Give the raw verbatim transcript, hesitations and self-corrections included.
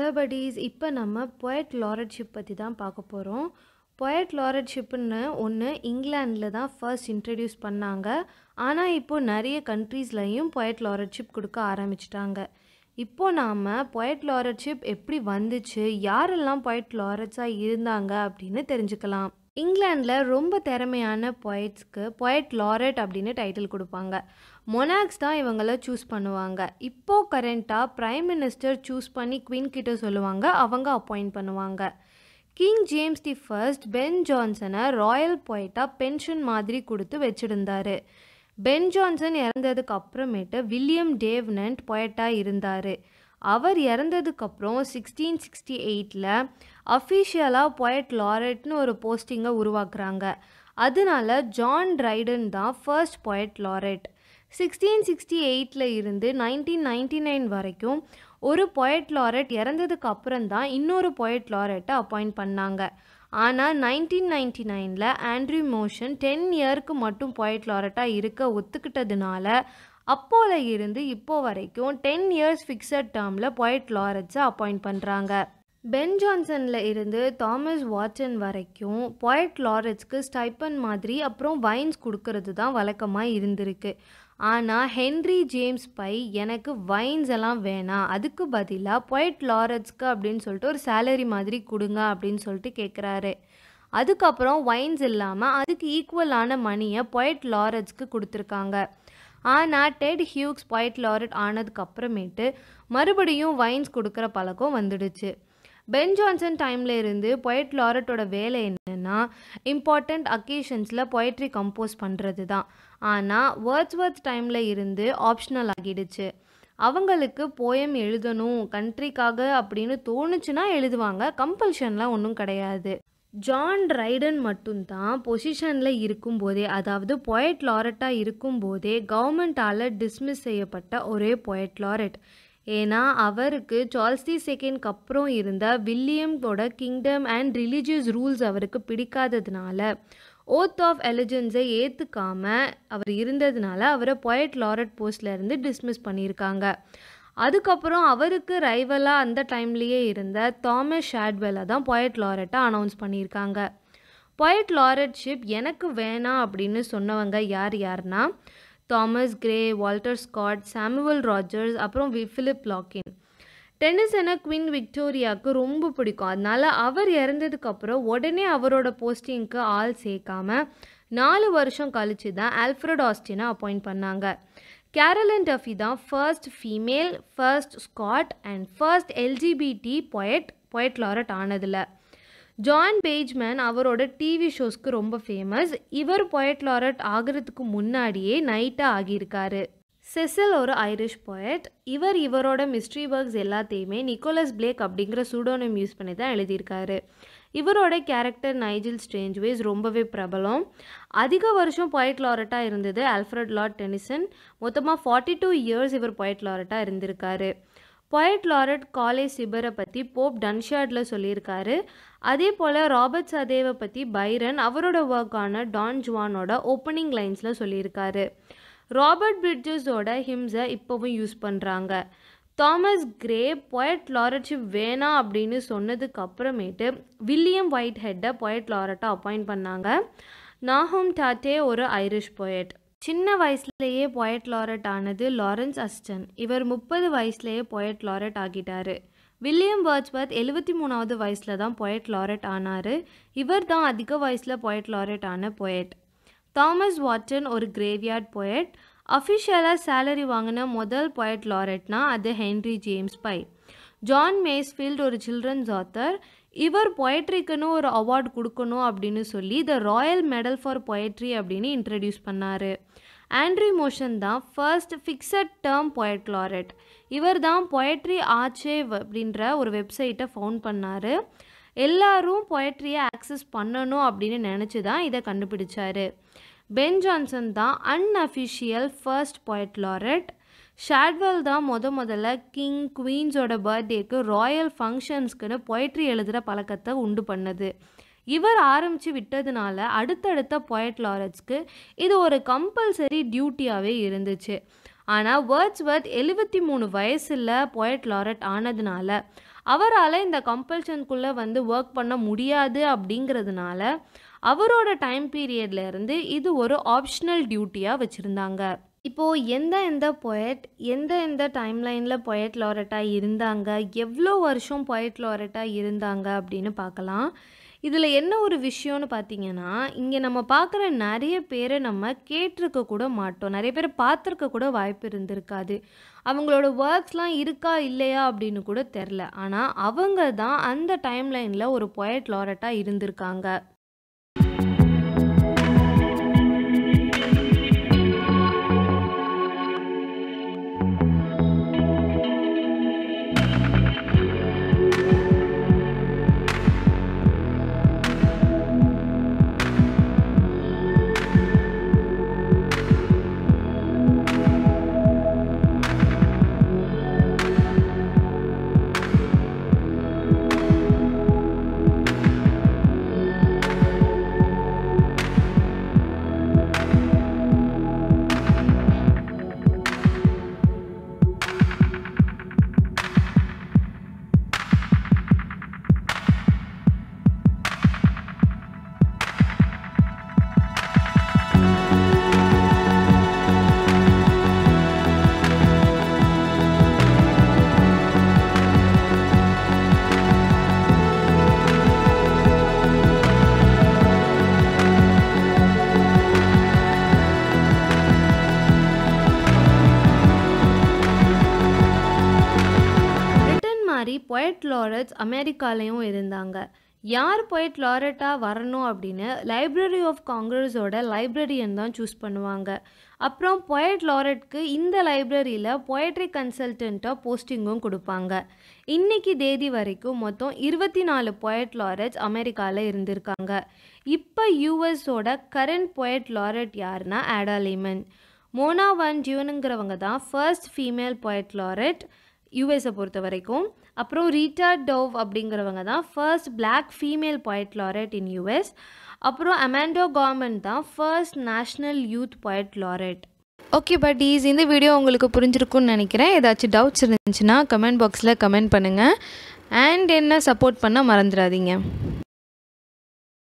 Hello buddies, இப்போ நம்ம poet laureateship பற்றி தான் பார்க்க போகிறோம். poet laureateshipன்னு ஒன்று இங்கிலாண்டில் தான் ஃபர்ஸ்ட் இன்ட்ரடியூஸ் பண்ணாங்க. ஆனால் இப்போது நிறைய கண்ட்ரீஸ்லையும் poet laureateship கொடுக்க ஆரம்பிச்சிட்டாங்க. இப்போது நாம் poet laureateship எப்படி வந்துச்சு, யாரெல்லாம் poet laureatesஸாக இருந்தாங்க அப்படின்னு தெரிஞ்சுக்கலாம். இங்கிலாண்டில் ரொம்ப திறமையான poetsக்கு poet laureate அப்படின்னு டைட்டில் கொடுப்பாங்க. மொனாக்ஸ் தான் இவங்கள சூஸ் பண்ணுவாங்க. இப்போது கரண்ட்டாக ப்ரைம் மினிஸ்டர் சூஸ் பண்ணி குவீன் கிட்ட சொல்லுவாங்க, அவங்க அப்பாயிண்ட் பண்ணுவாங்க. King James the first Ben ஜான்சனை ராயல் போய்ட்டாக பென்ஷன் மாதிரி கொடுத்து வச்சுருந்தார். பென் ஜான்சன் இறந்ததுக்கு அப்புறமேட்டு வில்லியம் டேவ்னன்ட் போய்ட்டாக இருந்தார். அவர் இறந்ததுக்கப்புறம் சிக்ஸ்டீன் சிக்ஸ்டி எயிட்டில் அஃபிஷியலாக போய்ட் லாரெட்னு ஒரு போஸ்டிங்கை உருவாக்குறாங்க. அதனால ஜான் ட்ரைடன் தான் first poet laureate. Sixteen sixty எயிட்டில் இருந்து நைன்டீன் நைன்டி நைன் வரைக்கும் ஒரு போய்ட் லாரெட் இறந்ததுக்கு அப்புறம் தான் இன்னொரு போய்ட் லாரெட்டை அப்பாயிண்ட் பண்ணாங்க. ஆனால் நைன்டீன் நைன்டி நைனில் ஆண்ட்ரூ மோஷன் டென் இயருக்கு மட்டும் போய்ட் லாரெட்டாக இருக்க ஒத்துக்கிட்டதுனால அப்போல இருந்து இப்போ வரைக்கும் டென் இயர்ஸ் ஃபிக்ஸட் டேர்மில் போய்ட் லாரெட்ஸை அப்பாயிண்ட் பண்ணுறாங்க. பென் ஜான்சனில் இருந்து தாமஸ் வாட்சன் வரைக்கும் போய்ட் லாரெட்ஸ்க்கு ஸ்டைப்பன் மாதிரி அப்புறம் வைன்ஸ் கொடுக்கறது தான் வழக்கமாக இருந்திருக்கு. ஆனால் ஹென்ரி ஜேம்ஸ் பை எனக்கு வைன்ஸ் எல்லாம் வேணாம், அதுக்கு பதிலாக போய்ட் லாரெட்ஸ்க்கு அப்படின்னு சொல்லிட்டு ஒரு சேலரி மாதிரி கொடுங்க அப்படின்னு சொல்லிட்டு கேட்குறாரு. அதுக்கப்புறம் வைன்ஸ் இல்லாமல் அதுக்கு ஈக்குவலான மணியை போய்ட் லாரெட்ஸ்க்கு கொடுத்துருக்காங்க. ஆனால் டெட் ஹியூக்ஸ் போய்ட் லாரெட் ஆனதுக்கப்புறமேட்டு மறுபடியும் வைன்ஸ் கொடுக்குற பழக்கம் வந்துடுச்சு. பென் ஜான்சன் டைமில் இருந்து போய்ட் லாரெட்டோட வேலை என்னென்னா இம்பார்ட்டண்ட் அக்கேஷன்ஸில் பொயட்ரி கம்போஸ் பண்ணுறது தான். ஆனால் வேர்ட்ஸ்வர்த் டைமில் இருந்து ஆப்ஷனல் ஆகிடுச்சு. அவங்களுக்கு போயம் எழுதணும் கண்ட்ரிக்காக அப்படின்னு தோணுச்சுன்னா எழுதுவாங்க, கம்பல்ஷன்லாம் ஒன்றும் கிடையாது. ஜான் ட்ரைடன் மட்டும்தான் பொசிஷனில் இருக்கும்போதே, அதாவது போய்ட் லாரெட்டாக இருக்கும்போதே கவர்மெண்ட்டால் டிஸ்மிஸ் செய்யப்பட்ட ஒரே போய்ட் லாரெட். ஏன்னா அவருக்கு சார்ல்ஸ் தி செகண்ட்க்கு அப்புறம் இருந்த வில்லியமோட கிங்டம் அண்ட் ரிலீஜியஸ் ரூல்ஸ் அவருக்கு பிடிக்காததுனால ஓத் ஆஃப் எலிஜென்ஸை ஏற்றுக்காமல் அவர் இருந்ததுனால அவரை போய்ட் லாரெட் போஸ்ட்லேருந்து டிஸ்மிஸ் பண்ணியிருக்காங்க. அதுக்கப்புறம் அவருக்கு ரைவலாக அந்த டைம்லேயே இருந்த தாமஸ் ஷாட்வெல்லை தான் போய்ட் லாரெட்டாக அனௌன்ஸ் பண்ணியிருக்காங்க. போய்ட் லாரெட்ஷிப் எனக்கு வேணாம் அப்படின்னு சொன்னவங்க யார் யாருன்னா Thomas Gray, Walter Scott, Samuel Rogers, அப்புறம் ஃபிலிப் லாக்கின். டென்னிசனை குவீன் விக்டோரியாவுக்கு ரொம்ப பிடிக்கும். அதனால் அவர் இறந்ததுக்கப்புறம் உடனே அவரோட போஸ்டிங்க்கு ஆள் சேர்க்காம நாலு வருஷம் கழிச்சு தான் ஆல்ஃப்ரட் ஆஸ்டினை அப்பாயிண்ட் பண்ணாங்க. கேரலின் டஃபி தான் first female, first Scot and first LGBT poet poet laureate ஆனதில். ஜான் பேஜ்மேன் அவரோட டிவி ஷோஸ்க்கு ரொம்ப ஃபேமஸ். இவர் போய்ட் லாரெட் ஆகிறதுக்கு முன்னாடியே நைட்டாக ஆகியிருக்காரு. செசில் ஒரு ஐரிஷ் போயட். இவர் இவரோட மிஸ்ட்ரி ஒர்க்ஸ் எல்லாத்தையுமே நிக்கோலஸ் பிளேக் அப்படிங்கிற சூடோனிம் யூஸ் பண்ணி தான் எழுதியிருக்காரு. இவரோட கேரக்டர் நைஜில் ஸ்ட்ரேஞ்ச்வேஸ் ரொம்பவே பிரபலம். அதிக வருஷம் போய்ட் லாரெட்டாக இருந்தது ஆல்ஃப்ரட் லார்ட் டென்னிசன். மொத்தமாக ஃபார்ட்டி டூ இயர்ஸ் இவர் போய்ட் லாரெட்டாக இருந்திருக்காரு. போய்ட் லாரெட் காலேஜ் சிபரை பற்றி போப் டன்ஷார்டில் சொல்லியிருக்காரு. அதே போல் ராபர்ட் சதேவை பற்றி பைரன் அவரோட ஒர்க்கான டான் ஜுவானோட ஓப்பனிங் லைன்ஸில் சொல்லியிருக்காரு. ராபர்ட் பிரிட்ஜஸோட ஹிம்ஸை இப்போவும் யூஸ் பண்ணுறாங்க. தாமஸ் கிரே போய்ட் லாரெட்ஷிப் வேணாம் அப்படின்னு சொன்னதுக்கு அப்புறமேட்டு வில்லியம் ஒயிட் ஹெட்டை போய்ட் லாரெட்டாக அப்பாயிண்ட் பண்ணாங்க. நாஹும் டாட்டே ஒரு ஐரிஷ் போயட். சின்ன வயசுலேயே போய்ட் லாரெட் ஆனது லாரன்ஸ் அஸ்டன். இவர் முப்பது வயசுலேயே போய்ட் லாரெட் ஆகிட்டார். வில்லியம் வேர்ட்ஸ்வர்த் எழுபத்தி மூணாவது வயசில் தான் போய்ட் லாரெட் ஆனார். இவர் தான் அதிக வயசில் போய்ட் லாரெட் ஆன போயட். தாமஸ் வாட்சன் ஒரு கிரேவ்யார்ட் போயட். அஃபிஷியலாக சேலரி வாங்கின முதல் போய்ட் லாரெட்னா அது Henry James Pye. John Masefield ஒரு சில்ட்ரன்ஸ் ஆத்தர். இவர் பொயட்ரிக்குன்னு ஒரு அவார்டு கொடுக்கணும் அப்படின்னு சொல்லி the royal medal for poetry அப்படின்னு இன்ட்ரடியூஸ் பண்ணார். ஆண்ட்ரூ மோஷன் தான் first fixed term poet laureate. இவர் தான் பொயட்ரி ஆர்ச்சைவ் அப்படின்ற ஒரு வெப்சைட்டை ஃபவுண்ட் பண்ணார். எல்லாரும் பொயட்ரியை ஆக்சஸ் பண்ணணும் அப்படின்னு நினச்சி தான் இதை கண்டுபிடிச்சார். பென் ஜான்சன் தான் unofficial first poet laureate. Shadwell தான் முத முதல்ல கிங் குவீன்ஸோட பர்த்டேக்கு ராயல் ஃபங்க்ஷன்ஸ்க்குன்னு பொயட்ரி எழுதுகிற பழக்கத்தை உண்டு பண்ணது. இவர் ஆரம்பித்து விட்டதுனால அடுத்தடுத்த போய்ட் லாரெட்ஸ்க்கு இது ஒரு கம்பல்சரி டியூட்டியாகவே இருந்துச்சு. ஆனால் வேர்ட்ஸ்வர்த் எழுபத்தி மூணு வயசில் போய்ட் லாரெட் ஆனதுனால அவரால் இந்த கம்பல்ஷனுக்குள்ளே வந்து ஒர்க் பண்ண முடியாது அப்படிங்கிறதுனால அவரோட டைம் பீரியட்லேருந்து இது ஒரு ஆப்ஷனல் டியூட்டியாக வச்சுருந்தாங்க. இப்போது எந்த எந்த பொயட் எந்த எந்த டைம்லைனில் பொயட் லாரட்டாக இருந்தாங்க, எவ்வளோ வருஷம் பொயட் லாரட்டாக இருந்தாங்க அப்படின்னு பார்க்கலாம். இதில் என்ன ஒரு விஷயம்னு பார்த்தீங்கன்னா, இங்கே நம்ம பார்க்குற நிறைய பேரை நம்ம கேட்டிருக்க கூட மாட்டோம். நிறைய பேரை பார்த்துருக்க கூட வாய்ப்பு இருந்திருக்காது. அவங்களோட ஒர்க்ஸ்லாம் இருக்கா இல்லையா அப்படின்னு கூட தெரில. ஆனால் அவங்க தான் அந்த டைம்லைனில் ஒரு பொயட் லாரட்டாக இருந்திருக்காங்க. பொயட் லாரட்ஸ் அமெரிக்காலையும் இருந்தாங்க. யார் பொயட் லாரட்டாக வரணும் அப்படின்னு லைப்ரரி ஆஃப் காங்கிரஸோட லைப்ரரியன் தான் சூஸ் பண்ணுவாங்க. அப்புறம் பொயட் லாரட்க்கு இந்த லைப்ரரியில் பொயட்ரி கன்சல்டண்ட்டாக போஸ்டிங்கும் கொடுப்பாங்க. இன்னைக்கு தேதி வரைக்கும் மொத்தம் இருபத்தி நாலு பொயட் லாரட்ஸ் அமெரிக்காவில் இருந்திருக்காங்க. இப்போ யூஎஸோட கரண்ட் பொயட் லாரட் யாருன்னா ஆடா லேமன். மோனா வான் ஜியூனுங்கிறவங்க தான் ஃபர்ஸ்ட் ஃபீமேல் பொயட் லாரட் யூஎஸை பொறுத்த வரைக்கும். அப்புறம் ரீட்டா டோவ் அப்படிங்கிறவங்க தான் first black female poet laureate in US. அப்புறம் அமாண்டோ கார்மன் தான் first national youth poet laureate. Okay buddies, இந்த வீடியோ உங்களுக்கு புரிஞ்சிருக்குன்னு நினைக்கிறேன். ஏதாச்சும் டவுட்ஸ் இருந்துச்சுன்னா கமெண்ட் பாக்ஸில் கமெண்ட் பண்ணுங்கள். அண்ட் என்ன சப்போர்ட் பண்ண மறந்துடாதீங்க.